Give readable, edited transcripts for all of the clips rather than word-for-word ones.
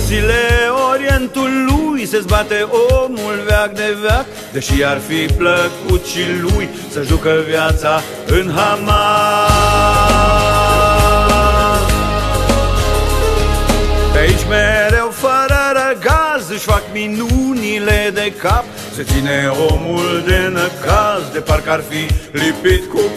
porțile Orientului se zbate omul veac de veac, deși ar fi plăcut și lui să jucă viața în hamar. Pe aici mereu fără răgaz își fac minunile de cap, se ține omul de năcaz de parcă ar fi lipit cu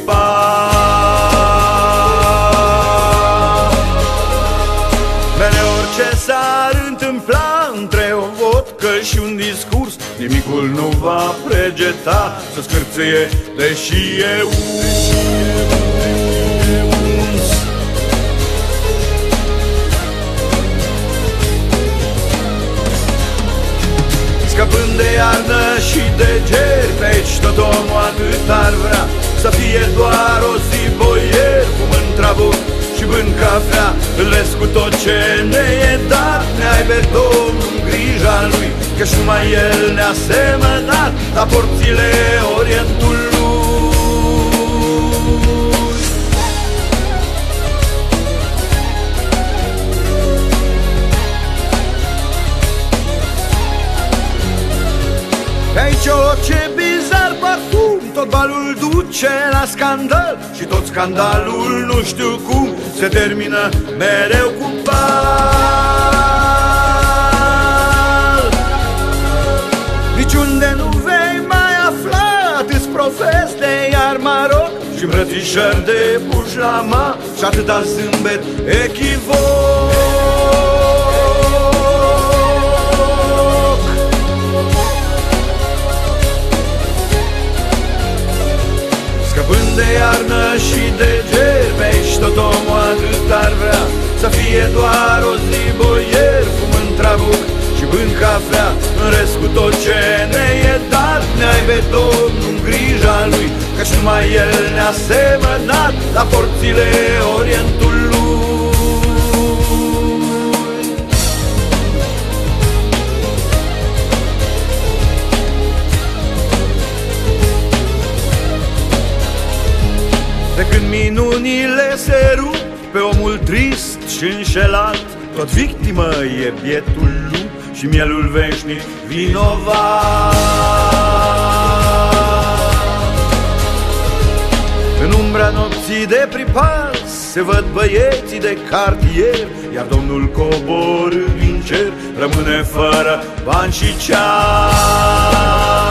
par. Mereu orice s-ar întâmpla între o vodcă și un discurs, nimicul nu va pregeta să scârțâie, deși e uns. Scăpând de iarnă și de geri, pe aici tot omul atât ar vrea să fie doar o zi boier, fumând trabuc și bând cafea, îl cu tot ce ne e dat. Ne aibă Domnul în grija lui, că-și numai El ne-a semănat la porțile Orientului. Pe aici orice bizar parfum, tot balul duce la scandal, și tot scandalul nu știu cum se termină mereu cu bal. Niciunde nu vei mai afla atâți profesi de iar maroc și îmbrățișări de bujlama și atâta zâmbet echivoc. Scăpând de iarnă și de geri, pe aici tot omul atât ar vrea să fie doar o zi boier, fumând trabuc și bând cafea, în rest cu tot ce ne e dat. Ne aibă Domnul în grija lui, că-și numai El ne-a semănat la porțile Orientului. De când minunile se rup pe omul trist și înșelat, tot victimă e bietul lup și mielul veșnic vinovat. În umbra nopții de pripas se văd băieții de cartier, iar Domnul coborând din cer rămâne fără bani și ceas.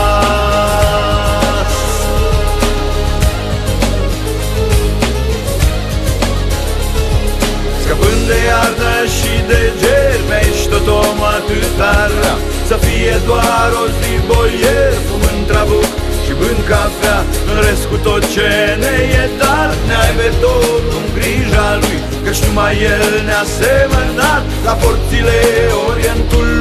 Scăpând de iarnă și de geri, pe aici tot omul atât ar vrea să fie doar o zi boier, fumând trabuc și bând cafea, în rest cu tot ce ne e dat. Ne aibă Domnul în grija lui, că-și numai El ne-a semănat la porțile Orientului.